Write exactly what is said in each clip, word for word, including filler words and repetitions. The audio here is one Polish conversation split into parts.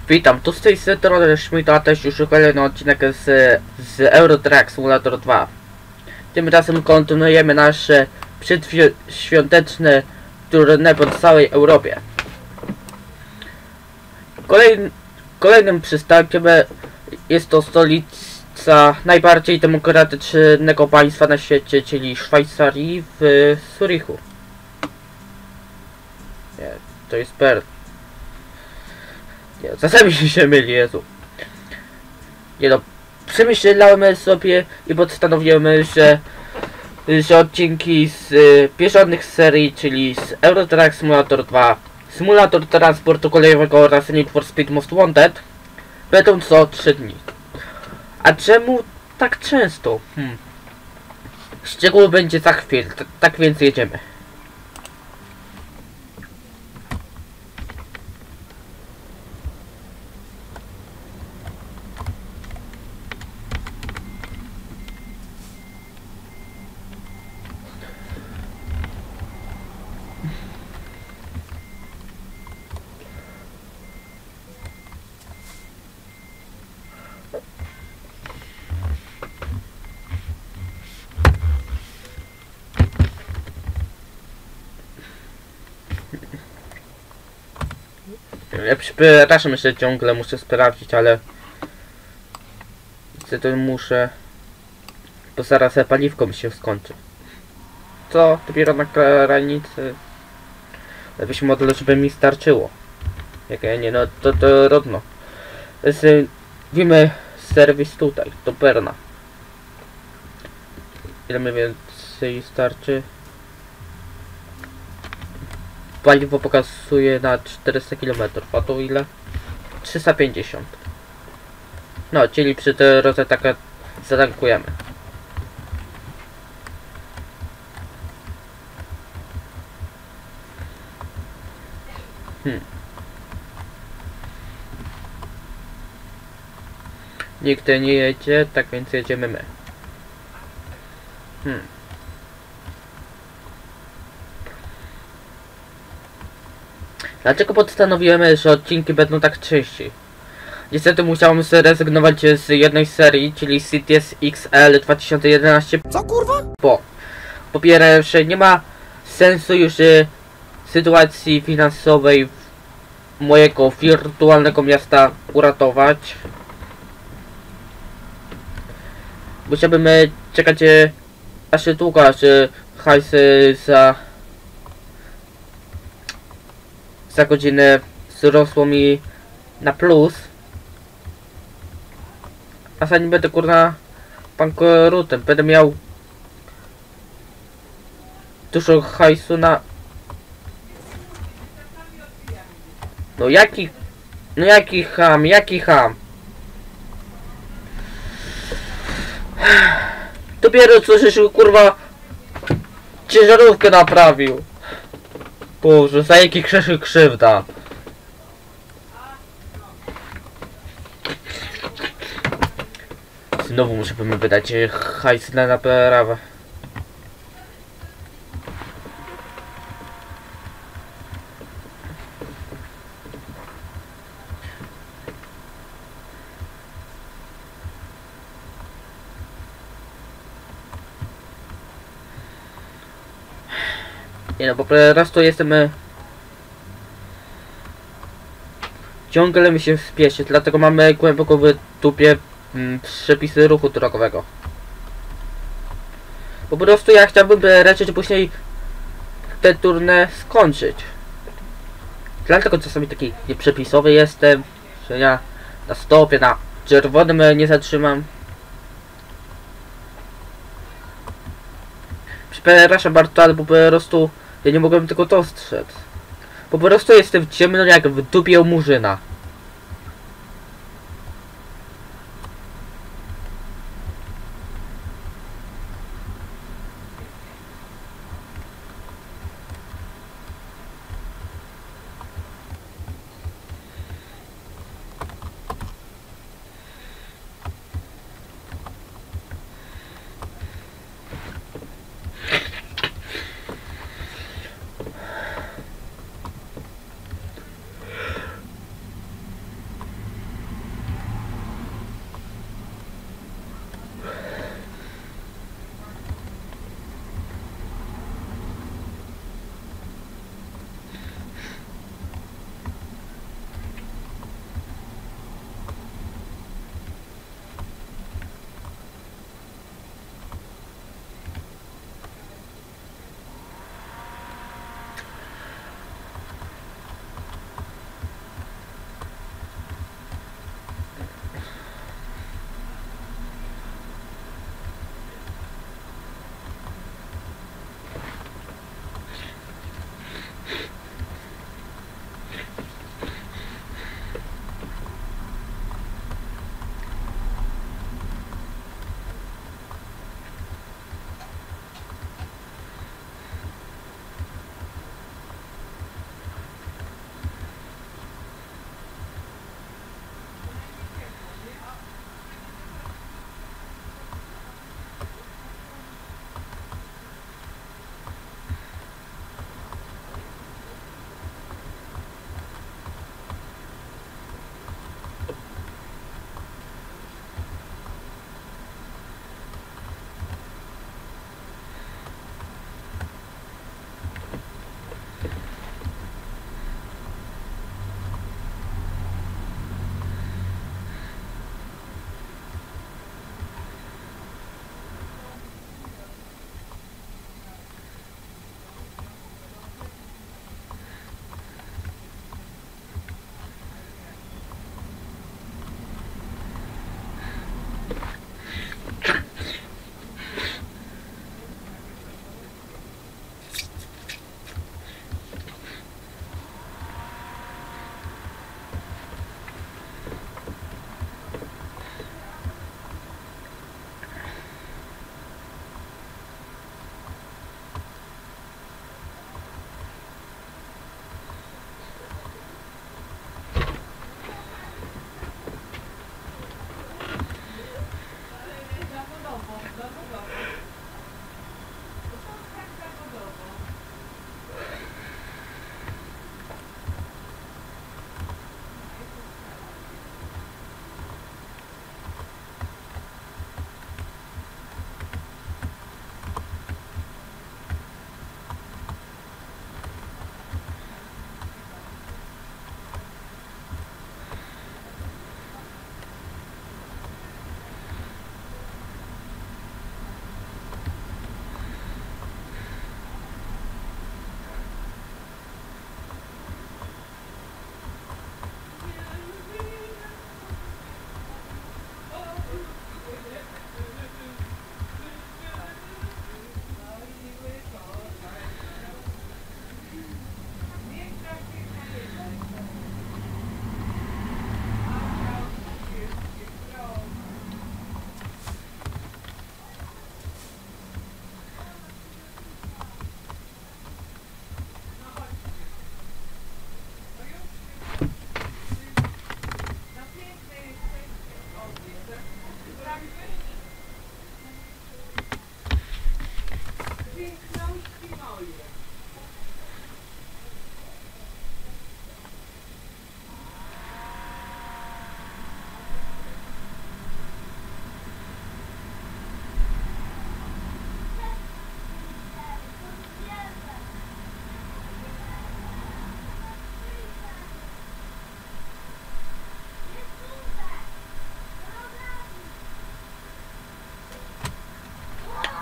Witam, tu z tej strony Schmidt, a też już kolejny odcinek z, z Euro Truck Simulator dwa. Tym razem kontynuujemy nasze przedświąteczne turne po całej Europie. Kolejn, kolejnym przystankiem jest to stolica najbardziej demokratycznego państwa na świecie, czyli Szwajcarii, w Zurichu. Nie, to jest Bern. Nie, czasami się myli, Jezu. Nie no, przemyślałem sobie i postanowiłem, że, że odcinki z y, bieżących serii, czyli z Euro Truck Simulator dwa, Symulator transportu kolejowego oraz Need for Speed Most Wanted będą co trzy dni. A czemu tak często? Hmm. Szczegół będzie za chwilę, tak więc jedziemy. Ja przepraszam, jeszcze ciągle muszę sprawdzić, ale niestety muszę, bo zaraz paliwko mi się skończy. Co? Dopiero na granicy. Lepiej model, żeby mi starczyło. Jak ja nie, no to to rodno. Wiemy serwis tutaj, do Berna. Ile mniej więcej starczy? Paliwo pokazuje na czterysta kilometrów, a to ile? trzysta pięćdziesiąt. No, czyli przy tej drodze taka zatankujemy. Hmm. Nikt nie jedzie, tak więc jedziemy my. Hmm. Dlaczego postanowiłem, że odcinki będą tak częściej? Niestety musiałem zrezygnować z jednej serii, czyli C T S X L dwa tysiące jedenaście. Co kurwa? Bo po pierwsze nie ma sensu już y, sytuacji finansowej mojego wirtualnego miasta uratować. Musiałbym y, czekać y, aż długo, aż y, hajs y, za za godzinę wzrosło mi na plus. A zanim będę kurna bankrutem, będę miał dużo hajsu na... No jaki... No jaki ham, jaki ham. Dopiero co żeś kurwa ciężarówkę naprawił. Boże, za jaki krzeszy krzywda. Znowu muszę mi wydać hajs na naprawę. Nie no, po prostu jestem... Ciągle mi się spieszy, dlatego mamy głęboko w dupie mm, przepisy ruchu drogowego. Po prostu ja chciałbym raczej później te turne skończyć. Dlatego czasami taki nieprzepisowy jestem, że ja na stopie, na czerwonym nie zatrzymam. Przepraszam bardzo, ale po prostu ja nie mogłem tego dostrzec. Po prostu jestem ciemno jak w dupie u murzyna.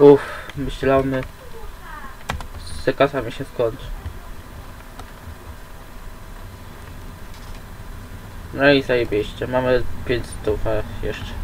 Uff, myślamy, że kasa mi się skończy. No i zajebiście, mamy pięć stów jeszcze.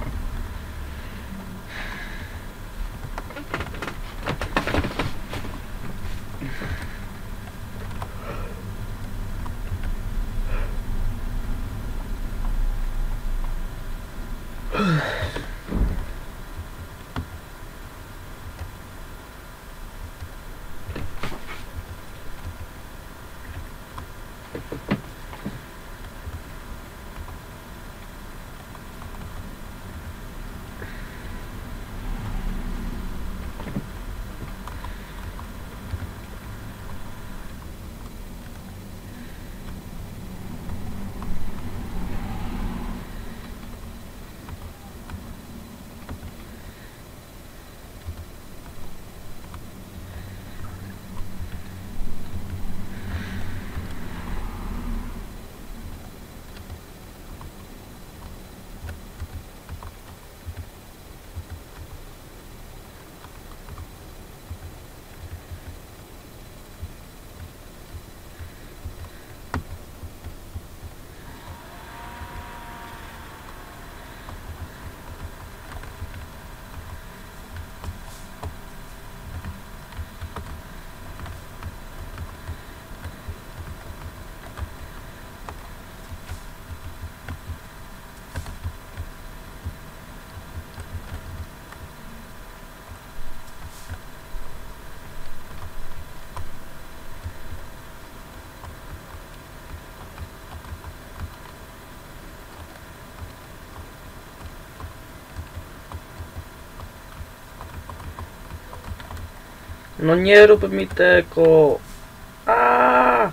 No nie rób mi tego. A.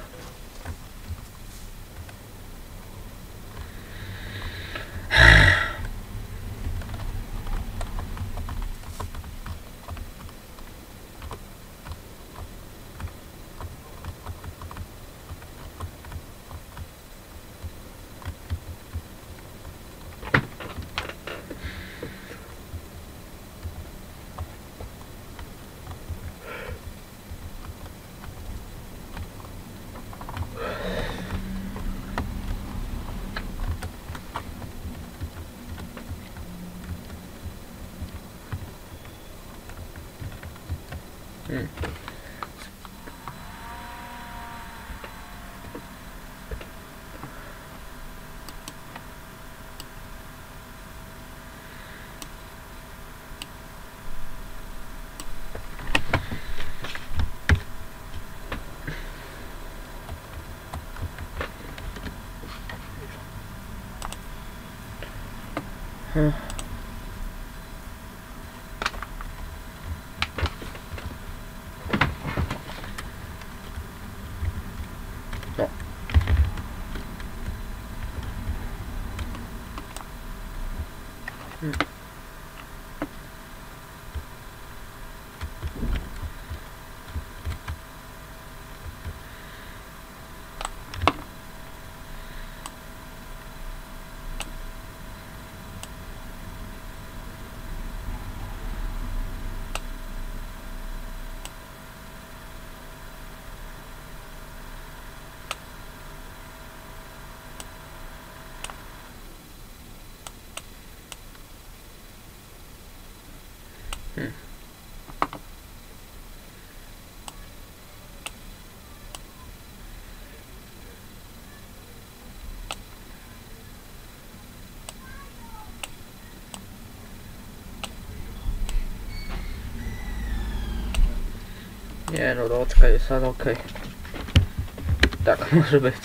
Hmm. Hmm. No. Hmm. Hmm. Nie no, roczka jest, ale okej. Okay. Tak, może być.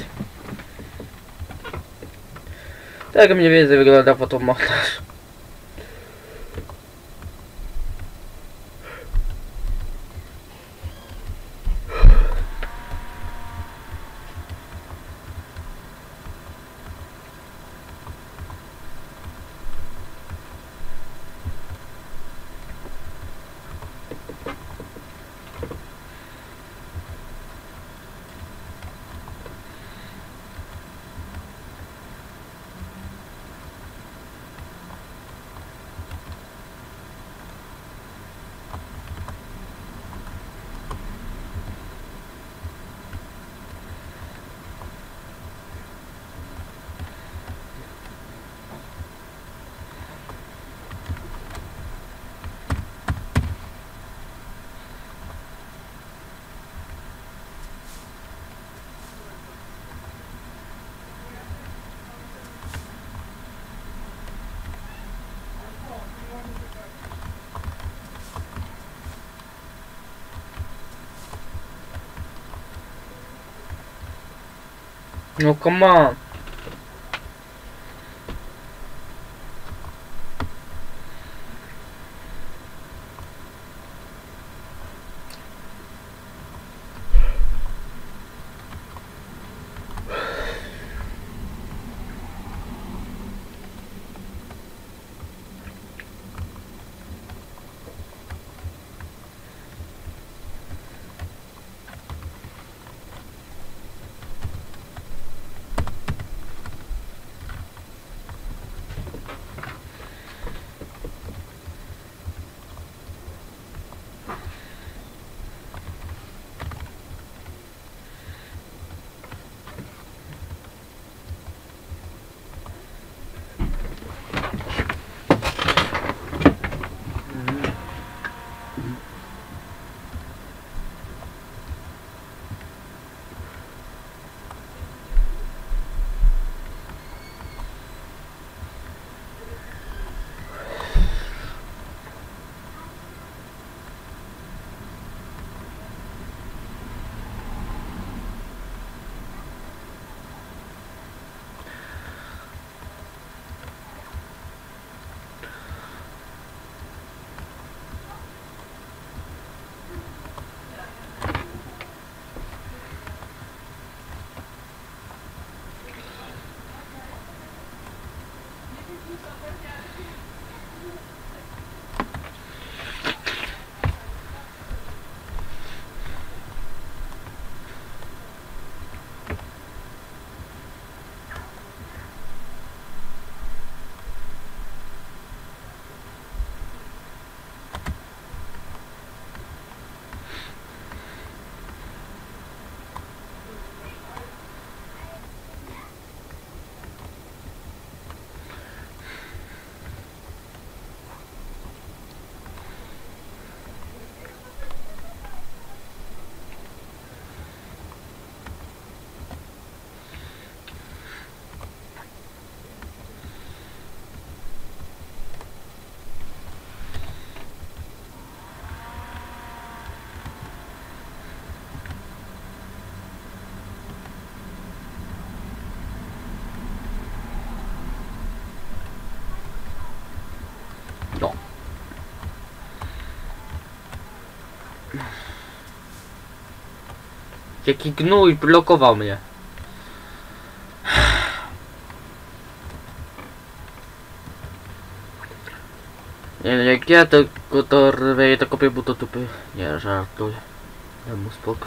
Tak mniej więcej wygląda fotomontaż. No come on. No. Jaki gnój blokował mnie. Nie wiem, jak ja tego to rweję, to kopię mu to tupy. Nie, żartuję. Dam mu spokój.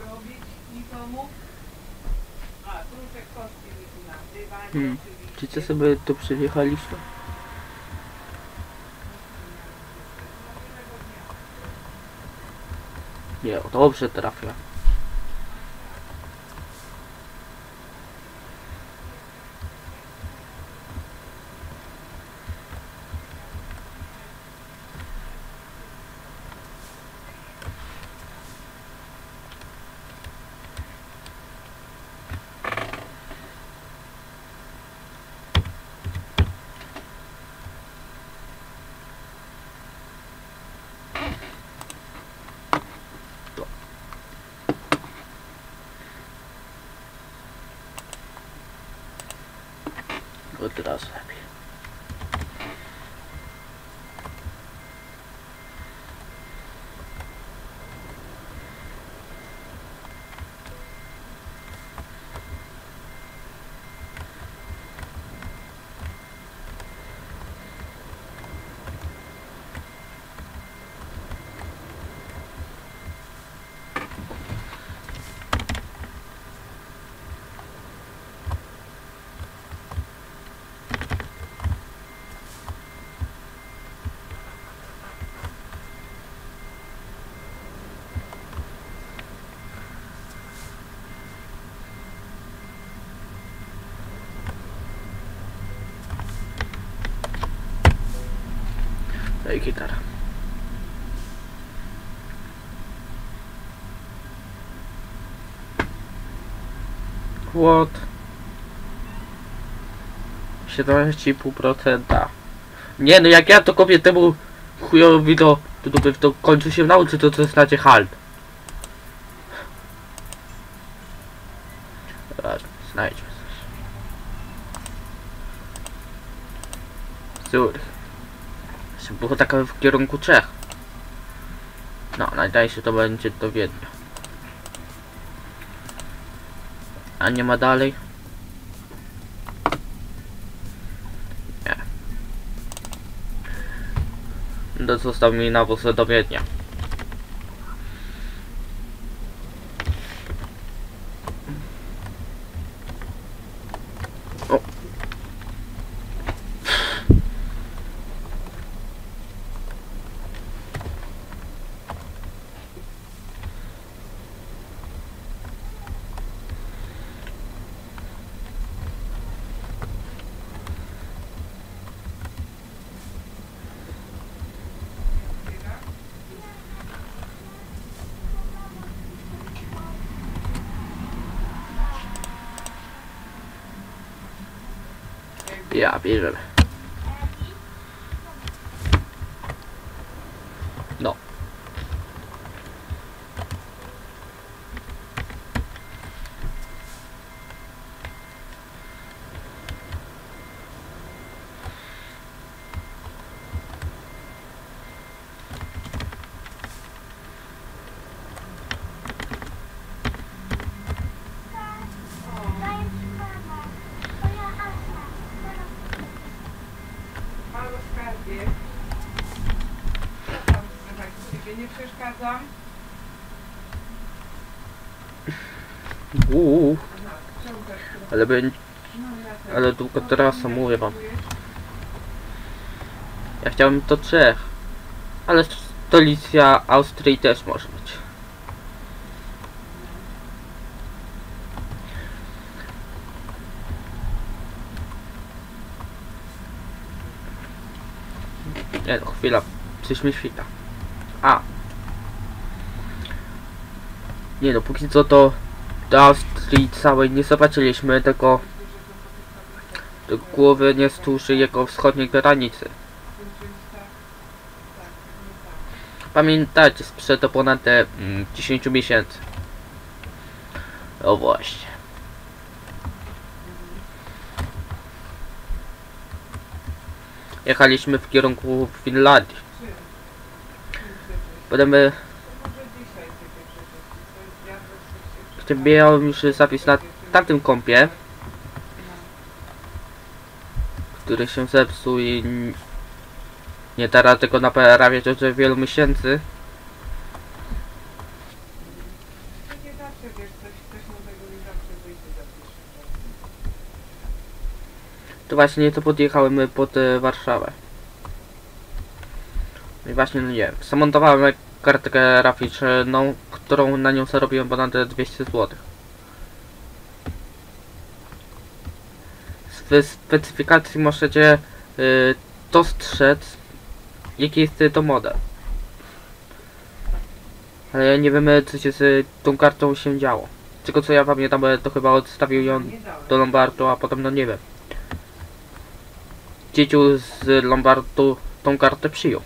robić nikomu. A, kruczek kości mi tu nazywa, Hmm. oczywiście. Czy co sobie tu przyjechaliśmy? Nie, dobrze trafia. Od razu lepiej. No i gitara. What? siedemnaście i pół procent. Nie no, jak ja to kopię temu chujowi to, to, to, to w końcu się nauczy, to to znacie halt. Znajdźmy coś. Zurich. Było tak w kierunku Czech. No, najdalej to będzie do Wiednia. A nie ma dalej? Nie. No został mi nawóz do Wiednia. O. Ja bierzemy. No. Halo, skarbie. Tam słuchaj, ciebie nie przeszkadzam. Uuu, Aha, sprzątasz tu. ale będzie, No, ja też. ale długo trasa, mówię wam. Dziękuję. Ja chciałem to Czech, ale stolica Austrii też może być. Nie no, chwila, coś mi świta. A. Nie no, póki co to do Austrii całej nie zobaczyliśmy, tylko do głowy nie stłuży jego wschodniej granicy. Pamiętajcie, sprzed to ponad te mm, dziesięć miesięcy. O właśnie. Jechaliśmy w kierunku Finlandii. Będziemy... Miałem już zapis na tamtym kompie, który się zepsuł i nie da rady tego naprawiać od wielu miesięcy. to właśnie nieco podjechałem pod e, Warszawę. I właśnie, no nie wiem, zamontowałem kartę graficzną, którą na nią zarobiłem ponad dwieście złotych. W specyfikacji możecie y, dostrzec, jaki jest to model. Ale nie wiemy, co się z tą kartą się działo. Tylko co ja pamiętam, to chyba odstawił ją do Lombardu, a potem no nie wiem. Dzieciu z Lombardu tą kartę przyjął.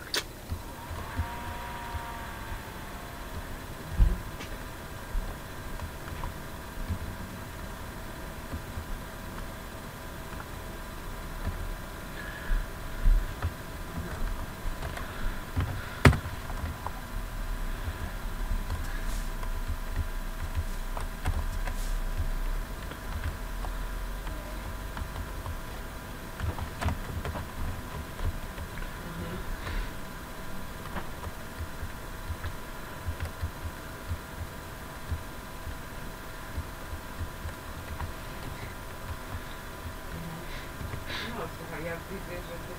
No słuchaj, ja widzę, że ty...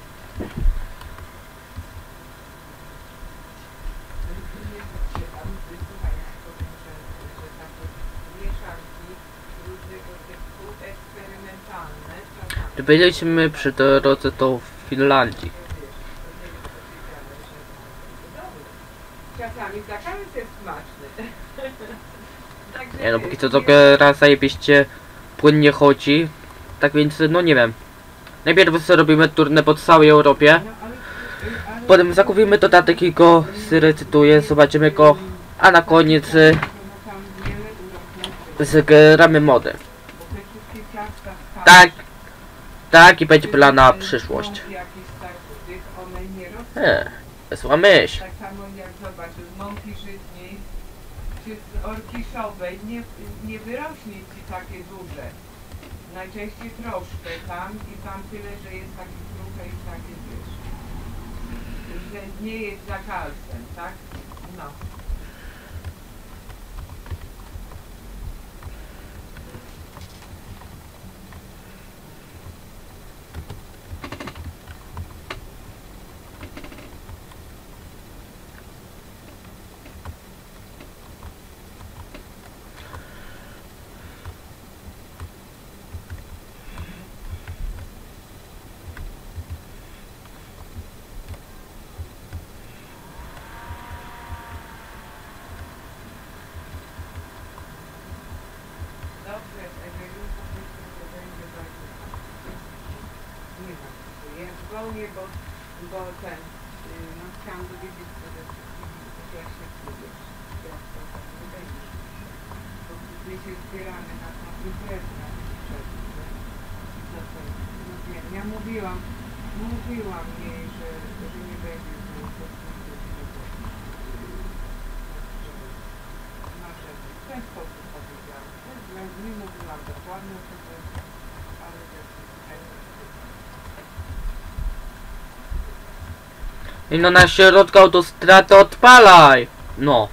Nie tam, ty, słuchaj, powiem, że, że takie mieszanki różnego typu eksperymentalne czasami... Byliśmy przy drodze do Finlandii. Czasami zakaz jest smaczny. Także Nie no, póki co nie- to raz zajebiście płynnie chodzi. Tak więc, no nie wiem. Najpierw sobie robimy turnę po całej Europie. No, ale- ale- Potem zakupimy dodatek i go zrecytuję, zobaczymy go. A na koniec y, No tam wiele uroków, zgramy mody. bo te wszystkie ciasta z Tak, kawy, tak i będzie czy plan na ten przyszłość. mąki jakieś tak, tych, one nie rosną. Eee, wesła myśl. Tak samo jak zobacz, z mąki żytniej czy z orkiszowej nie, nie wyrośnie ci takie duże. Najczęściej troszkę tam i tam tyle, że jest taki kruche i takie wiesz. Że nie jest za kalcem, tak? No. Dobrze, Ewelinku, myślę, że będzie bardzo fajnie. Nie ma co, ja dzwonię, bo, bo ten, y, no chciałam dowiedzieć przede wszystkim, jak się czujesz, jak to tam nie będziesz. Bo my się zbieramy na tą imprezę na przed, że no to, no wiem, ja mówiłam, mówiłam jej, że, że nie będzie z nią w ten sposób powiedziałam. Nie mówiłam dokładnie, ale I no na środku autostrady odpalaj! No.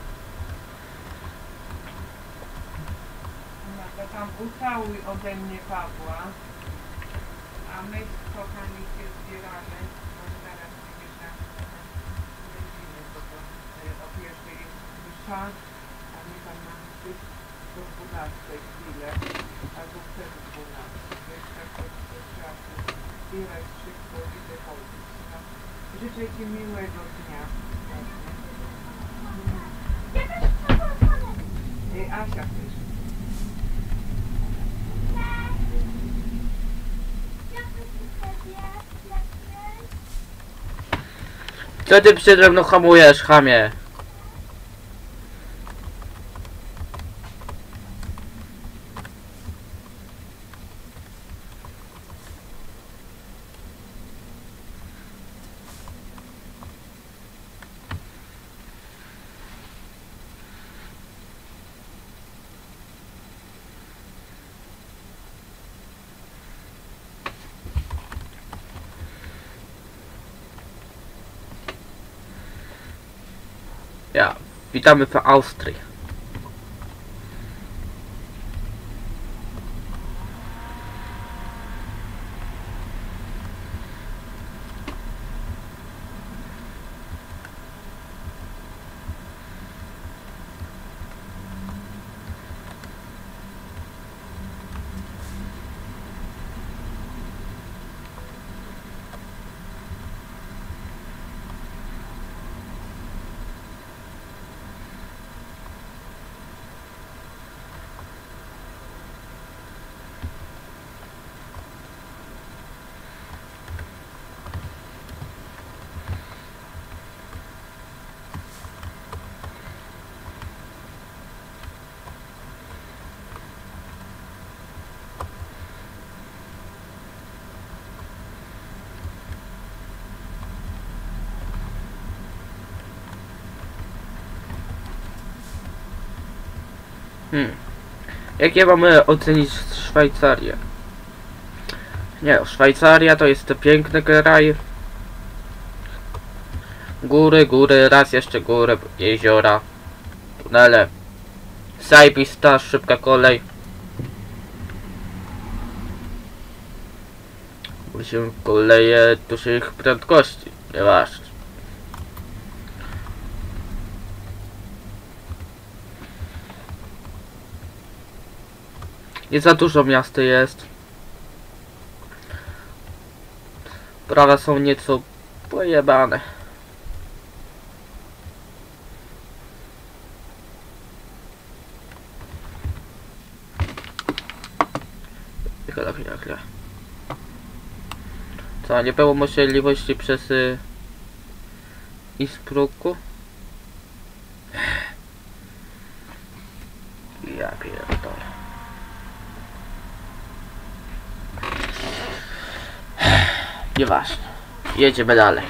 no to tam ucałuj ode mnie Pawła, a my z kochani się zbieramy, bo zaraz będziesz na godziny, bo to y, o pierwszej jest msza, a my tam mamy być do dwunastej chwilę, albo przed dwunastą, wiesz, tak to to trzeba się zbierać szybko i wychodzić. No. Życzę Ci miłego dnia. Y, Asia też. Co ty przede mną hamujesz, chamie? Ja, witamy w Austrii. Hmm. Jakie mamy ocenić Szwajcarię? Nie, Szwajcaria to jest piękny kraj. Góry, góry, raz jeszcze góry, jeziora, tunele. Zajebista, szybka kolej. Musimy koleje dużych prędkości, nieważne. Nie za dużo miasta jest. Prawa są nieco pojebane. Chwila, chwila, chwila. Co, nie było możliwości przez y, Innsbrucku? Ja pierdolę. Nieważne. Jedziemy dalej.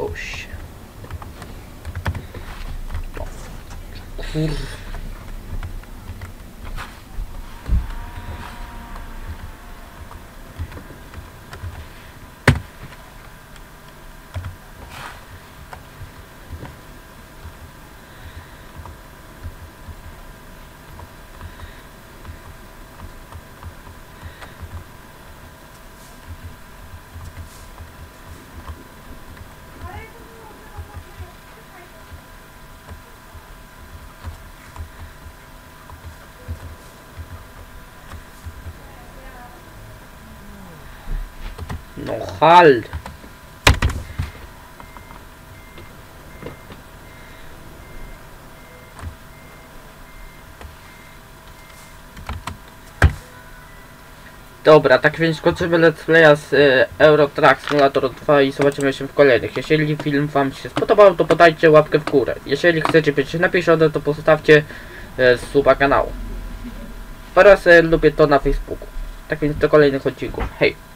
Oś. Kur... No halt. Dobra, tak więc kończymy let's playa z y, Euro Truck Simulator dwa i zobaczymy się w kolejnych. Jeżeli film wam się spodobał, to podajcie łapkę w górę. Jeżeli chcecie być napiszone, to postawcie y, suba kanału. Oraz y, lubię to na Facebooku. Tak więc do kolejnych odcinków. Hej!